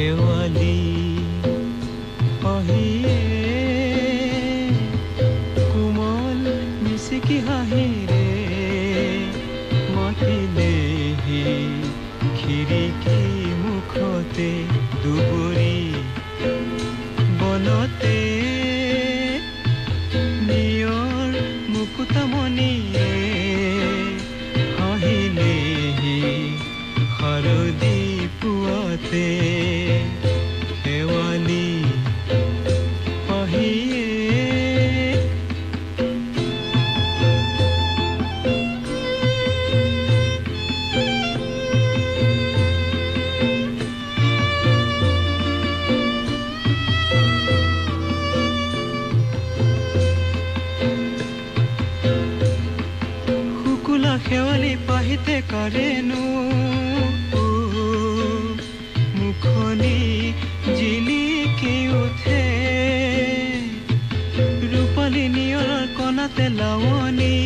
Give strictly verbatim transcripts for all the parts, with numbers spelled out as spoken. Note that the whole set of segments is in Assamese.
শেৱালি আহিয়ে কোমল মিচিকি হাঁহিৰে মাতিলেহি খিৰিকী মুখতে দুবৰি বনতে নিয়ৰ মুকুতামণিয়ে হাঁহিলেহি শাৰদী পুৱাতে শেৱালি আহিয়ে শুকুলা শেৱালি পাহিতে কাৰেনো মুখনি জিলিকি উঠে ৰূপালী নিয়ৰৰ কণাতে লাৱনী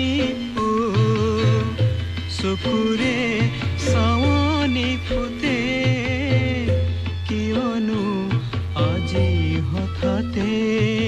চকুৰে চাৱনী ফুটে কিয়নো আজি হঠাতে